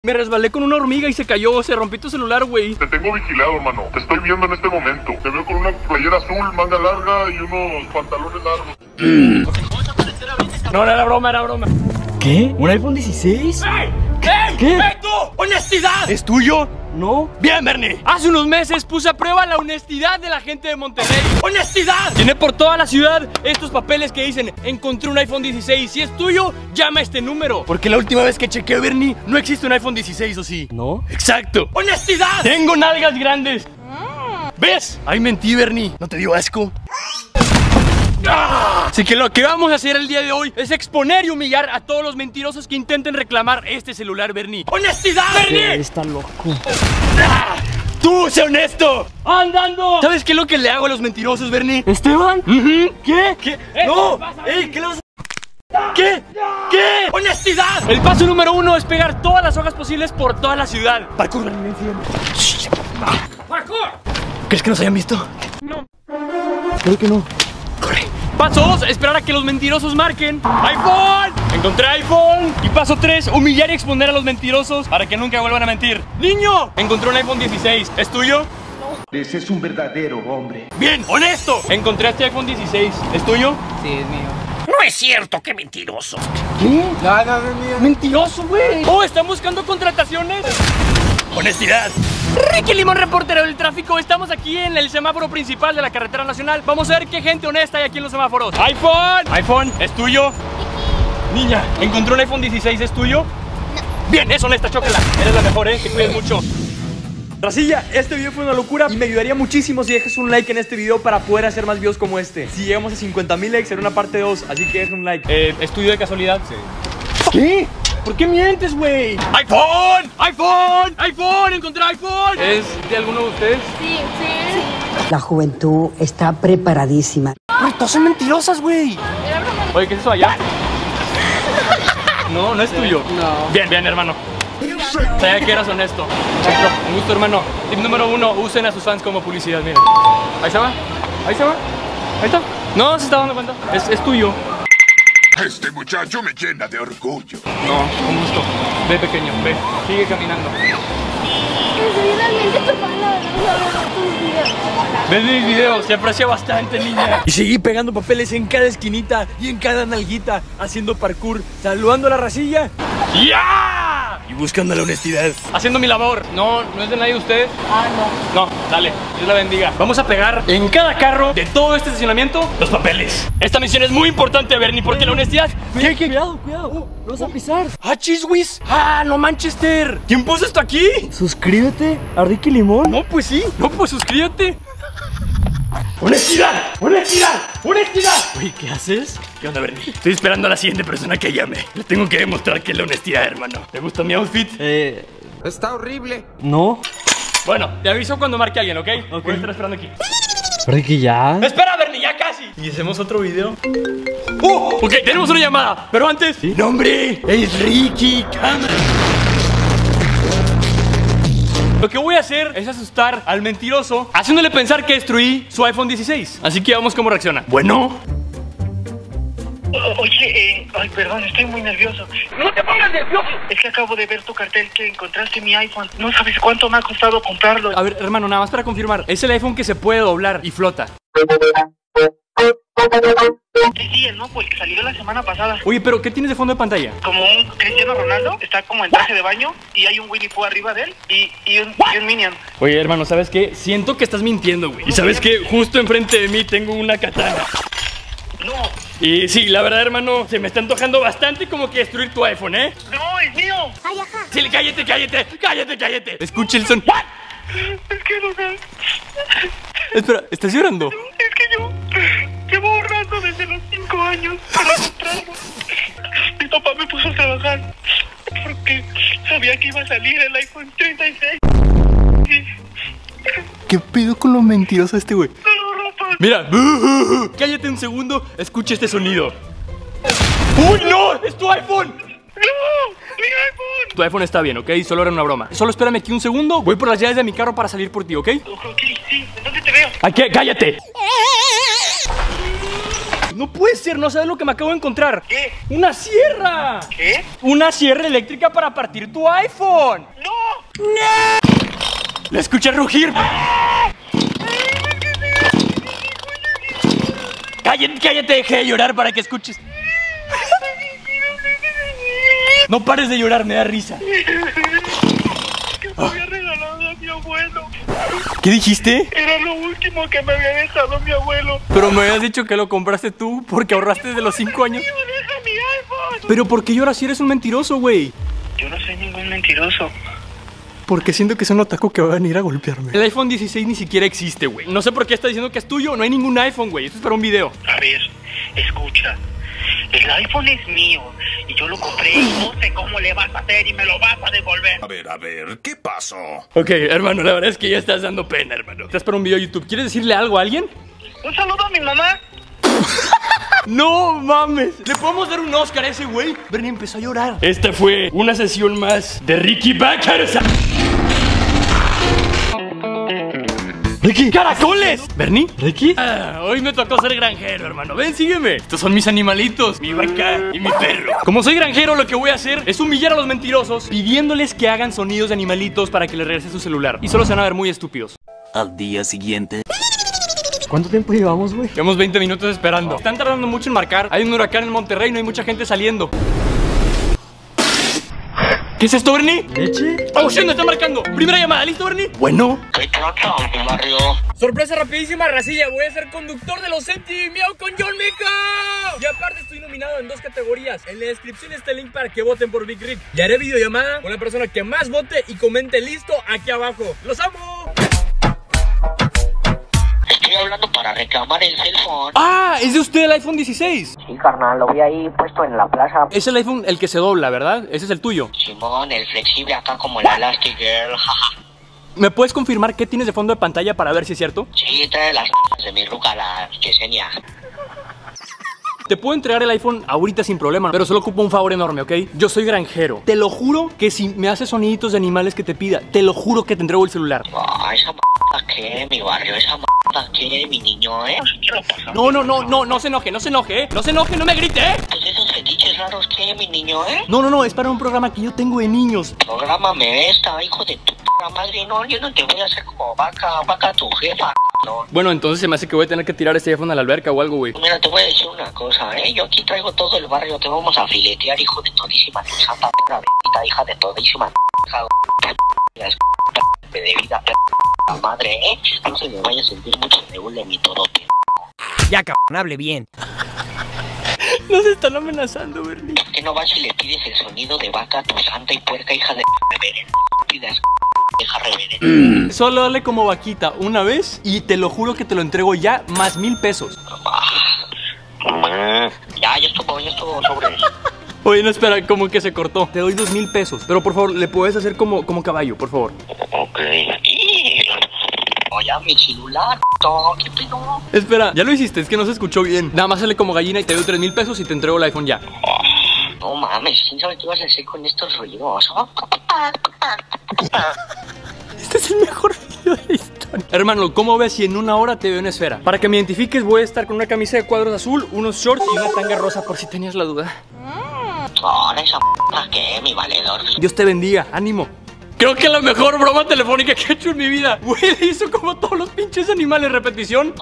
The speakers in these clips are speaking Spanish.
Me resbalé con una hormiga y se cayó, se rompió tu celular, güey. Te tengo vigilado, hermano. Te estoy viendo en este momento. Te veo con una playera azul, manga larga y unos pantalones largos. No, era broma, era broma. ¿Qué? ¿Un iPhone 16? ¡Ey! ¿Qué? ¡Ey, tú! ¡Honestidad! ¿Es tuyo? No. Bien, Bernie. Hace unos meses puse a prueba la honestidad de la gente de Monterrey. ¡Honestidad! Tiene por toda la ciudad estos papeles que dicen: encontré un iPhone 16. Si es tuyo, llama a este número. Porque la última vez que chequeé, Bernie, no existe un iPhone 16, ¿o sí? ¿No? ¡Exacto! ¡Honestidad! Tengo nalgas grandes. ¿Ves? Ay, mentí, Bernie. ¿No te dio asco? Así que lo que vamos a hacer el día de hoy es exponer y humillar a todos los mentirosos que intenten reclamar este celular, Bernie. ¡Honestidad, Bernie! Está loco. ¡Tú, sé honesto! ¡Andando! ¿Sabes qué es lo que le hago a los mentirosos, Bernie? ¿Esteban? ¿Qué? ¿Qué? ¡No! ¡Ey! ¿Qué le vas a... ¿Qué? ¿Qué? ¡Honestidad! El paso número 1 es pegar todas las hojas posibles por toda la ciudad. ¡Parkour! ¡Parkour! ¿Crees que nos hayan visto? No. Creo que no. Corre. Paso 2, esperar a que los mentirosos marquen. ¡iPhone! Encontré iPhone. Y paso 3, humillar y exponer a los mentirosos para que nunca vuelvan a mentir. ¡Niño! Encontré un iPhone 16. ¿Es tuyo? No. Ese es un verdadero hombre. ¡Bien! ¡Honesto! Encontré este iPhone 16. ¿Es tuyo? Sí, es mío. No es cierto, qué mentiroso. ¿Qué? No es mío. ¡Mentiroso, güey! ¡Oh, están buscando contrataciones! ¡Honestidad! Ricky Limón, reportero del tráfico. Estamos aquí en el semáforo principal de la carretera nacional. Vamos a ver qué gente honesta hay aquí en los semáforos. ¡iPhone! ¡iPhone! ¿Es tuyo? Niña, encontré un iPhone 16. ¿Es tuyo? No. Bien, es honesta, chócala. Eres la mejor, que cuides mucho. Racilla, este video fue una locura y me ayudaría muchísimo si dejas un like en este video para poder hacer más videos como este. Si llegamos a 50,000 likes será una parte 2, así que deja un like. ¿Es tuyo de casualidad? Sí. ¿Qué? ¿Por qué mientes, güey? ¡iPhone! ¡iPhone! ¡iPhone! ¡Encontré iPhone! ¿Es de alguno de ustedes? Sí, sí. La juventud está preparadísima. Güey, todas son mentirosas, güey. Oye, ¿qué es eso allá? No, no es tuyo. No. Bien, bien, hermano. Sabía que eras honesto. Checo, un gusto, hermano. Tip número 1, usen a sus fans como publicidad, miren. Ahí se va. Ahí se va. Ahí está. No se está dando cuenta. Es tuyo. Este muchacho me llena de orgullo. No, con gusto. Ve, pequeño, ve. Sigue caminando. Soy realmente tu fan, la verdad, tus videos. Ves mis videos, se aprecia bastante, niña. Y seguí pegando papeles en cada esquinita y en cada nalguita, haciendo parkour, saludando a la racilla. ¡Ya! Y buscando la honestidad. Haciendo mi labor. No, no es de nadie de ustedes. No, dale, Dios la bendiga. Vamos a pegar en cada carro de todo este estacionamiento los papeles. Esta misión es muy importante, Bernie, porque la honestidad... ¿Qué? Cuidado, cuidado. ¿Lo vas a pisar? ¡Ah, chiswis! ¡Ah, no, Manchester! ¿Quién puso esto aquí? Suscríbete a Ricky Limón. No, pues sí. No, pues suscríbete. ¡Honestidad! ¡Honestidad! ¡Honestidad! Uy, ¿qué haces? ¿Qué onda, Bernie? Estoy esperando a la siguiente persona que llame. Le tengo que demostrar que es la honestidad, hermano. ¿Te gusta mi outfit? Está horrible. No. Bueno, te aviso cuando marque a alguien, ¿ok? Voy a estar esperando aquí. Ricky, ya. ¡Espera, Bernie! ¡Ya casi! ¿Y hacemos otro video? Ok, tenemos una llamada. Pero antes... ¿Sí? ¡Nombre! ¡Es Ricky! ¡Cámara! Lo que voy a hacer es asustar al mentiroso, haciéndole pensar que destruí su iPhone 16. Así que vamos cómo reacciona. Bueno. Oye, ay, perdón, estoy muy nervioso. ¡No te pongas nervioso! Es que acabo de ver tu cartel que encontraste mi iPhone. No sabes cuánto me ha costado comprarlo. A ver, hermano, nada más para confirmar. Es el iPhone que se puede doblar y flota. Sí, el nuevo, el que salió la semana pasada. Oye, pero ¿qué tienes de fondo de pantalla? Como un Cristiano Ronaldo, está como en traje de baño y hay un Winnie Pooh arriba de él y un Minion. Oye, hermano, ¿sabes qué? Siento que estás mintiendo, güey. Y ¿sabes qué? Justo enfrente de mí tengo una katana. No. Y sí, la verdad, hermano, se me está antojando bastante como que destruir tu iPhone, ¿eh? No, es mío. Ay, ajá. Sí, cállate, cállate, cállate, cállate. Escucha el son. Es que no sé. Espera, ¿estás llorando? Es que yo llevo ahorrando desde los 5 años para comprarlo. Mi papá me puso a trabajar porque sabía que iba a salir el iPhone 36. ¿Qué pedo con lo mentiroso este güey? No lo rompas. Mira, cállate un segundo, escucha este sonido. ¡Uy, no! ¡Es tu iPhone! ¡No! ¡Mi iPhone! Tu iPhone está bien, ¿ok? Solo era una broma. Solo espérame aquí un segundo. Voy por las llaves de mi carro para salir por ti, ¿ok? Ok, sí. ¿Dónde te veo? Aquí, cállate. No puede ser, no sabes lo que me acabo de encontrar. ¿Qué? ¡Una sierra! ¿Qué? Una sierra eléctrica para partir tu iPhone. ¡No! La escuché rugir. Cállate, dejé de llorar para que escuches. No pares de llorar, me da risa. Que me había regalado a mi abuelo. ¿Qué dijiste? Era lo último que me había dejado mi abuelo. Pero me habías dicho que lo compraste tú porque ahorraste desde los 5 años. ¡Me deja mi iPhone! Pero ¿por qué lloras si eres un mentiroso, güey? Yo no soy ningún mentiroso. Porque siento que es un otaku que va a venir a golpearme. El iPhone 16 ni siquiera existe, güey. No sé por qué está diciendo que es tuyo. No hay ningún iPhone, güey. Esto es para un video. A ver, escucha. El iPhone es mío y yo lo compré y no sé cómo le vas a hacer y me lo vas a devolver. A ver, ¿qué pasó? Ok, hermano, la verdad es que ya estás dando pena, hermano. Estás para un video de YouTube. ¿Quieres decirle algo a alguien? Un saludo a mi mamá. ¡No mames! ¿Le podemos dar un Oscar a ese güey? Bernie empezó a llorar. Esta fue una sesión más de Ricky Backers. Ricky. ¡Caracoles! ¿Bernie? ¿Ricky? Hoy me tocó ser granjero, hermano. Ven, sígueme. Estos son mis animalitos, mi vaca y mi perro. Como soy granjero, lo que voy a hacer es humillar a los mentirosos pidiéndoles que hagan sonidos de animalitos para que les regrese su celular. Y solo se van a ver muy estúpidos. Al día siguiente. ¿Cuánto tiempo llevamos, güey? Llevamos 20 minutos esperando. Están tardando mucho en marcar. Hay un huracán en Monterrey, no hay mucha gente saliendo. ¿Qué es esto, Bernie? ¿Leche? ¡Oh, shit! Me está marcando. Primera llamada, ¿listo, Bernie? Bueno. ¿Qué trata, mi barrio? Sorpresa rapidísima, racilla. Voy a ser conductor de los Senti Miau con John Mico. Y aparte estoy nominado en 2 categorías. En la descripción está el link para que voten por Big Rick. Y haré videollamada con la persona que más vote y comente listo aquí abajo. ¡Los amo! Estoy hablando para reclamar el cell phone. ¡Ah! ¿Es de usted el iPhone 16? Sí, carnal, lo vi ahí puesto en la plaza. Es el iPhone el que se dobla, ¿verdad? Ese es el tuyo. Simón, el flexible acá como la Elastic Girl, jaja. ¿Me puedes confirmar qué tienes de fondo de pantalla para ver si es cierto? Sí, trae las de mi ruca, la Yesenia. Te puedo entregar el iPhone ahorita sin problema, pero solo ocupo un favor enorme, ¿ok? Yo soy granjero. Te lo juro que si me haces soniditos de animales que te pida, te lo juro que te entrego el celular. Ah, esa ¿qué? Mi barrio, esa ¿qué? Mi niño, ¿eh? No se enoje, ¿eh? No se enoje, no me grite, ¿eh? Pues esos fetiches raros, ¿qué? Mi niño, ¿eh? No, es para un programa que yo tengo de niños. Prográmame esta, hijo de tu madre. No, yo no te voy a hacer como vaca tu jefa, no. Bueno, entonces se me hace que voy a tener que tirar este iPhone a la alberca o algo, güey. Mira, te voy a decir una cosa, ¿eh? Yo aquí traigo todo el barrio, te vamos a filetear, hijo de todísima tu santa perra bendita, hija de todísima de vida, la madre, ¿eh? No se me vaya a sentir mucho de mi todo, Ya, cabrón, hable bien. Nos están amenazando, Bernie. ¿Por qué no vas y le pides el sonido de vaca a tu santa y puerca hija de reverenda? Pidas deja reverenda. Solo dale como vaquita una vez y te lo juro que te lo entrego ya más 1000 pesos. Ya estuvo sobre. Oye, no, espera, como que se cortó. Te doy 2000 pesos. Pero por favor, le puedes hacer como caballo, por favor. Ok. Oye, mi celular, ¿qué pedo? Espera, ya lo hiciste, es que no se escuchó bien. Nada más sale como gallina y te doy 3000 pesos y te entrego el iPhone ya. No mames, ¿quién sabe qué vas a hacer con estos ruidos? Este es el mejor video de la historia. Hermano, ¿cómo ves si en una hora te veo en esfera? Para que me identifiques voy a estar con una camisa de cuadros azul, unos shorts y una tanga rosa por si tenías la duda. Ahora esa ¿qué? Mi valedor. Dios te bendiga, ánimo. Creo que la mejor broma telefónica que he hecho en mi vida. Güey, le hizo como todos los pinches animales, repetición.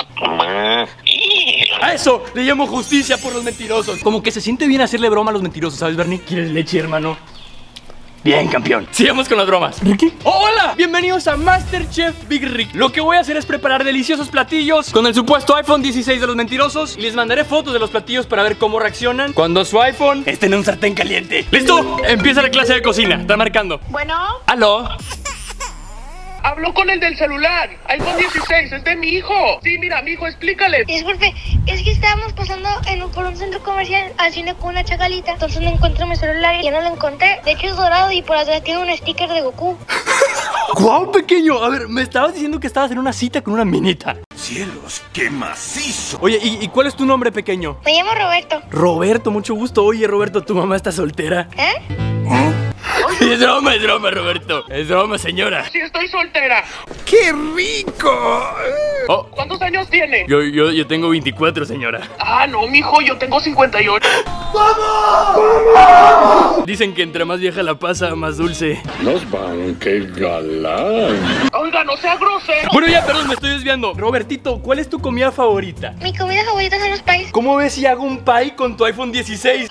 A eso le llamo justicia por los mentirosos. Como que se siente bien hacerle broma a los mentirosos, ¿sabes, Bernie? ¿Quieres leche, hermano? Bien, campeón. Sigamos con las bromas. ¿Ricky? ¡Hola! Bienvenidos a Masterchef Big Rick. Lo que voy a hacer es preparar deliciosos platillos con el supuesto iPhone 16 de los mentirosos. Y les mandaré fotos de los platillos para ver cómo reaccionan cuando su iPhone esté en un sartén caliente. ¿Listo? Empieza la clase de cocina. Está marcando. Bueno. ¿Aló? Habló con el del celular. iPhone 16, es de mi hijo. Sí, mira, mi hijo, explícale. Disculpe, es que estábamos pasando por un centro comercial al cine con una chacalita. Entonces no encontré mi celular y ya no lo encontré. De hecho es dorado y por atrás tiene un sticker de Goku. ¡Guau, pequeño! A ver, me estabas diciendo que estabas en una cita con una minita. ¡Cielos, qué macizo! Oye, ¿y cuál es tu nombre, pequeño? Me llamo Roberto. Roberto, mucho gusto. Oye, Roberto, ¿tu mamá está soltera? ¿Eh? Ay, Es broma, Roberto. Es broma, señora. Sí, estoy soltera. ¡Qué rico! Oh, ¿Cuántos años tiene? yo tengo 24, señora. Ah, no, mijo, yo tengo 58. Dicen que entre más vieja la pasa, más dulce. Los van, qué galán. Oiga, no sea grosero. Bueno, ya, perdón, me estoy desviando. Robertito, ¿cuál es tu comida favorita? Mi comida favorita son los pies. ¿Cómo ves si hago un pie con tu iPhone 16? No.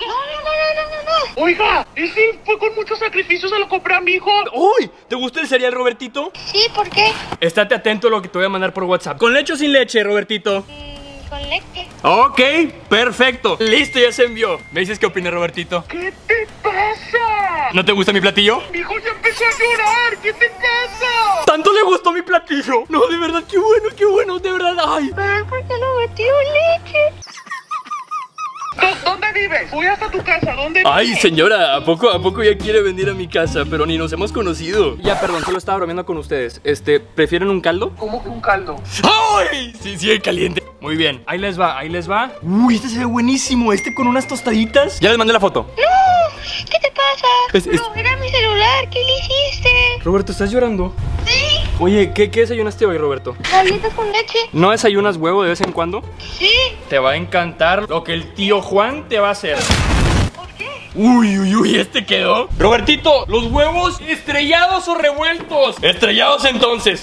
Oiga, y sí, fue con mucho sacrificio, se lo compré a mi hijo. ¡Uy! ¿Te gusta el cereal, Robertito? Sí, ¿por qué? Estate atento a lo que te voy a mandar por WhatsApp. ¿Con leche o sin leche, Robertito? Con leche. Ok, perfecto. Listo, ya se envió. ¿Me dices qué opina, Robertito? ¿Qué te pasa? ¿No te gusta mi platillo? Mi hijo ya empezó a llorar. ¿Qué te pasa? ¿Tanto le gustó mi platillo? No, de verdad, qué bueno, de verdad. Ay. ¿Por qué no metió leche? ¿Dónde vives? Voy hasta tu casa, ¿dónde vives? Ay, señora, ¿a poco ya quiere venir a mi casa? Pero ni nos hemos conocido. Ya, perdón, solo estaba bromeando con ustedes. ¿Prefieren un caldo? ¿Cómo que un caldo? ¡Ay! Sí, caliente. Muy bien, ahí les va. Uy, este se ve buenísimo, con unas tostaditas. Ya les mandé la foto. ¡No! ¿Qué te pasa? Es- No, era mi celular. ¿Qué le hiciste? Roberto, ¿estás llorando? Sí. Oye, ¿qué desayunaste hoy, Roberto? Galletas con leche. ¿No desayunas huevo de vez en cuando? Sí. Te va a encantar lo que el tío Juan te va a hacer. ¿Por qué? Uy, ¿este quedó? Robertito, ¿los huevos estrellados o revueltos? Estrellados entonces.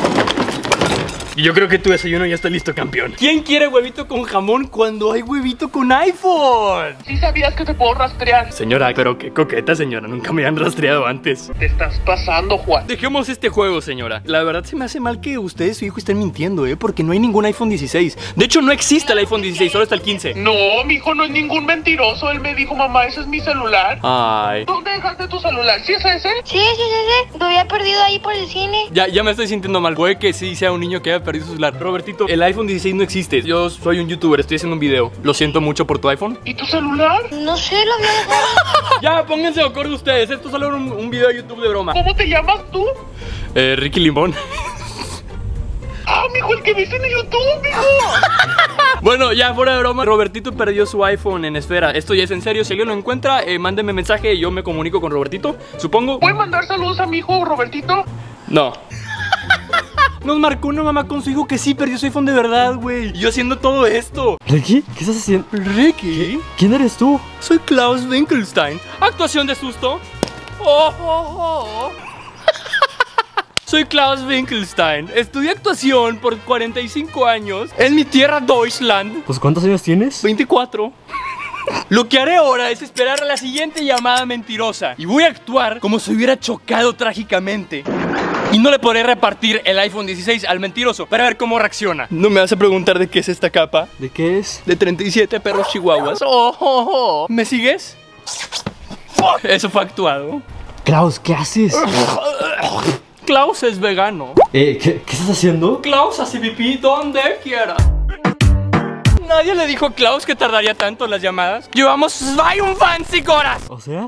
Y yo creo que tu desayuno ya está listo, campeón. ¿Quién quiere huevito con jamón cuando hay huevito con iPhone? ¿Sí sabías que te puedo rastrear? Señora, pero qué coqueta, señora. Nunca me han rastreado antes. Te estás pasando, Juan. Dejemos este juego, señora. La verdad se me hace mal que usted y su hijo estén mintiendo, porque no hay ningún iPhone 16. De hecho, no existe el iPhone 16, solo está el 15. No, mi hijo no es ningún mentiroso. Él me dijo, mamá, ese es mi celular. Ay. ¿Dónde dejaste tu celular? ¿Sí es ese? Sí. Lo había perdido ahí por el cine. Ya me estoy sintiendo mal. Puede que sí sea un niño que haya perdido su celular. Robertito, el iPhone 16 no existe. Yo soy un youtuber, estoy haciendo un video. Lo siento mucho por tu iPhone. ¿Y tu celular? No sé, lo había dejado. Ya, pónganse de acuerdo ustedes. Esto es solo un video de YouTube de broma. ¿Cómo te llamas tú? Ricky Limón. Ah, mijo, el que viste en YouTube, mijo. Bueno, ya fuera de broma, Robertito perdió su iPhone en esfera. Esto ya es en serio. Si alguien lo encuentra, mándenme mensaje y yo me comunico con Robertito. Supongo. ¿Puedes mandar saludos a mi hijo, Robertito? No. Nos marcó una mamá con su hijo que sí perdió su iPhone de verdad, güey. Y yo haciendo todo esto. ¿Ricky? ¿Qué estás haciendo? Ricky, ¿Quién eres tú? soy Klaus Winkelstein. Actuación de susto. Oh. Soy Klaus Winkelstein. Estudié actuación por 45 años en mi tierra Deutschland. Pues ¿cuántos años tienes? 24. Lo que haré ahora es esperar a la siguiente llamada mentirosa. Y voy a actuar como si hubiera chocado trágicamente. Y no le podré repartir el iPhone 16 al mentiroso para ver cómo reacciona. No me vas a preguntar de qué es esta capa. ¿De qué es? De 37 perros chihuahuas. Oh. ¿Me sigues? Eso fue actuado. Klaus, ¿qué haces? Klaus es vegano. ¿Qué estás haciendo? Klaus hace pipí donde quiera. Nadie le dijo a Klaus que tardaría tanto en las llamadas. Llevamos 22 horas. O sea...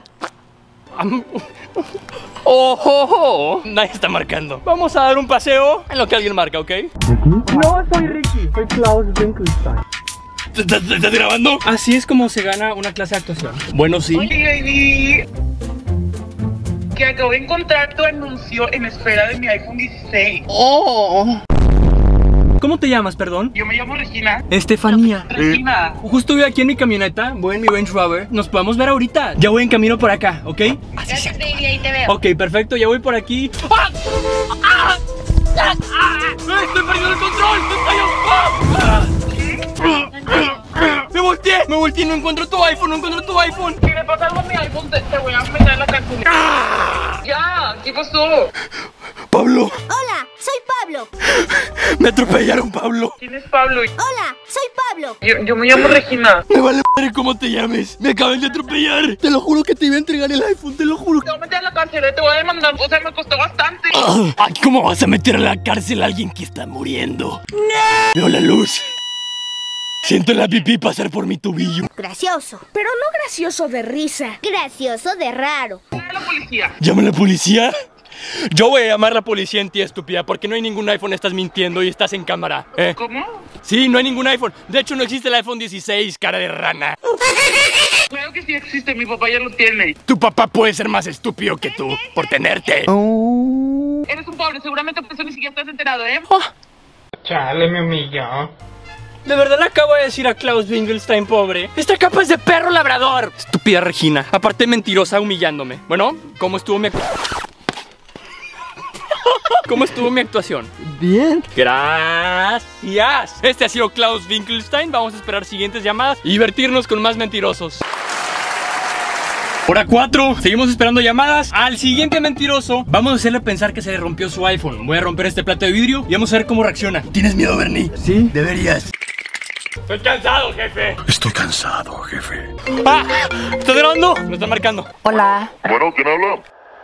Oh. Nadie está marcando. Vamos a dar un paseo en lo que alguien marca, ¿ok? No, soy Ricky. Soy Klaus Winkelstein. ¿Estás grabando? Así es como se gana una clase de actuación. Bueno, sí. Oye, baby, que acabo de encontrar tu anuncio en esfera de mi iPhone 16. Oh. ¿Cómo te llamas, perdón? Yo me llamo Regina. Estefanía. Regina. Justo voy aquí en mi camioneta, voy en mi Range Rover. Nos podemos ver ahorita. Ya voy en camino por acá, ¿ok? Gracias, baby, ahí te veo. Ok, perfecto, ya voy por aquí. ¡Ah! ¡Ah! ¡Ah! ¡Ah! ¡Estoy perdiendo el control! Me volteé y no encuentro tu iPhone, Si le pasa algo a mi iPhone, te voy a meter en la cárcel. Ya, ¿qué pasó? Pablo, Hola, soy Pablo. me atropellaron, Pablo. ¿Quién es Pablo? Hola, soy Pablo. Yo me llamo Regina. Me vale madre cómo te llames. Me acaban de atropellar. Te lo juro que te iba a entregar el iPhone, te lo juro. Te voy a meter en la cárcel, te voy a demandar. O sea, me costó bastante. Ay, ¿cómo vas a meter a la cárcel a alguien que está muriendo? ¡No! Veo la luz. Siento la pipí pasar por mi tobillo. Gracioso, pero no gracioso de risa. Gracioso de raro. Llama a la policía. ¿Llama a la policía? Yo voy a llamar a la policía en ti, estúpida, porque no hay ningún iPhone, estás mintiendo y estás en cámara. ¿Cómo? Sí, no hay ningún iPhone. De hecho, no existe el iPhone 16, cara de rana. Claro que sí existe, mi papá ya lo tiene. Tu papá puede ser más estúpido que tú por tenerte. Eres un pobre, seguramente por eso ni siquiera estás enterado, ¿eh? Chale, me humilló. De verdad le acabo de decir a Klaus Winkelstein, pobre. Esta capa es de perro labrador. Estúpida Regina. Aparte mentirosa humillándome. Bueno, ¿cómo estuvo mi ¿Cómo estuvo mi actuación? Bien. Gracias. Este ha sido Klaus Winkelstein. Vamos a esperar siguientes llamadas y divertirnos con más mentirosos. Hora 4, seguimos esperando llamadas. Al siguiente mentiroso vamos a hacerle pensar que se le rompió su iPhone. Voy a romper este plato de vidrio y vamos a ver cómo reacciona. ¿Tienes miedo, Bernie? Sí. Deberías. Estoy cansado, jefe. Estoy cansado, jefe. ¡Ah! ¿Estás grabando? Me están marcando. Hola. Bueno, ¿quién habla?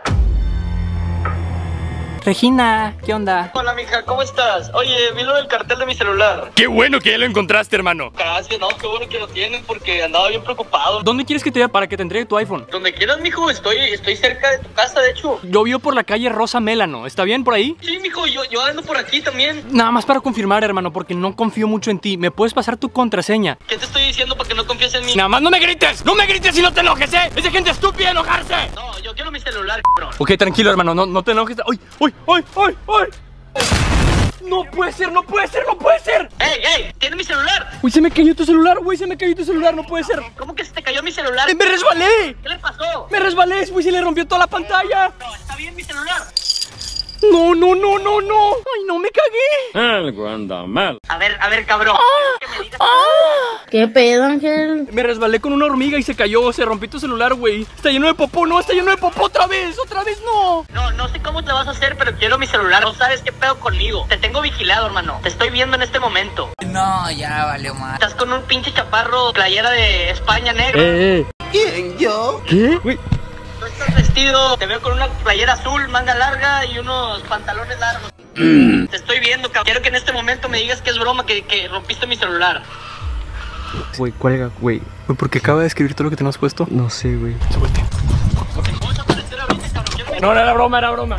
Regina, ¿qué onda? Hola, mija, ¿cómo estás? Oye, vi lo del cartel de mi celular. Qué bueno que ya lo encontraste, hermano. Gracias, no, qué bueno que lo tienes porque andaba bien preocupado. ¿Dónde quieres que te vea para que te entregue tu iPhone? Donde quieras, mijo, estoy cerca de tu casa, de hecho. Llovió por la calle Rosa Mélano. ¿Está bien por ahí? Sí, mijo, yo ando por aquí también. Nada más para confirmar, hermano, porque no confío mucho en ti. ¿Me puedes pasar tu contraseña? ¿Qué te estoy diciendo para que no confíes en mí? Nada más no me grites. ¡No me grites y no te enojes, eh! ¡Es de gente estúpida enojarse! No, yo quiero mi celular, cabrón. Ok, tranquilo, hermano, no te enojes. ¡Ay, ay, ay, ay, ay! No puede ser, no puede ser, no puede ser. ¡Ey! ¡Tiene mi celular! Uy, se me cayó tu celular, güey, se me cayó tu celular, no puede ser. ¿Cómo que se te cayó mi celular? ¡Me resbalé! ¿Qué le pasó? ¡Me resbalé, güey! Se le rompió toda la pantalla. No, está bien mi celular. No, no, no, no, no. Ay, no, me cagué. Algo anda mal. A ver, cabrón. Que me digas. ¿Qué pedo, Ángel? Me resbalé con una hormiga y se cayó, se rompió tu celular, güey. Está lleno de popó, no, está lleno de popó otra vez, no. No sé cómo te vas a hacer, pero quiero mi celular. No sabes qué pedo conmigo. Te tengo vigilado, hermano. Te estoy viendo en este momento. No, ya valió mal. Estás con un pinche chaparro, playera de España negro. ¿Quién, yo? ¿Qué? Güey. Tú estás vestido, te veo con una playera azul, manga larga y unos pantalones largos. Te estoy viendo, cabrón. Quiero que en este momento me digas que es broma, que rompiste mi celular. Güey, cuelga, güey. Güey, ¿por qué acaba de escribir todo lo que tenemos puesto? No sé, güey. Vamos a aparecer ahorita, cabrón. No, era broma, era broma.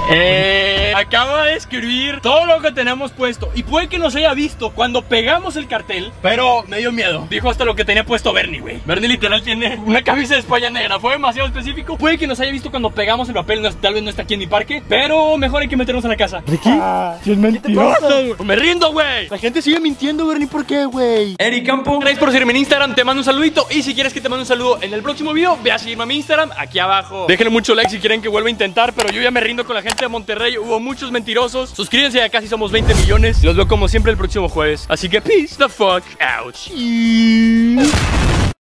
Acaba de escribir todo lo que tenemos puesto. Y puede que nos haya visto cuando pegamos el cartel, pero me dio miedo. Dijo hasta lo que tenía puesto Bernie, güey. Bernie literal tiene una camisa de España negra. Fue demasiado específico. Puede que nos haya visto cuando pegamos el papel. Tal vez no está aquí en mi parque, pero mejor hay que meternos en la casa. ¿Ricky? ¿Qué es mentiroso? Me rindo, güey. La gente sigue mintiendo, Bernie. ¿Por qué, güey? Eric Campo, gracias por seguirme en Instagram. Te mando un saludito. Y si quieres que te mande un saludo en el próximo video, ve a seguirme a mi Instagram aquí abajo. Déjenle mucho like si quieren que vuelva a intentar, pero yo ya me rindo con la gente de Monterrey. Hubo muchos mentirosos. Suscríbanse, ya casi somos 20 millones. Los veo como siempre el próximo jueves. Así que peace the fuck out.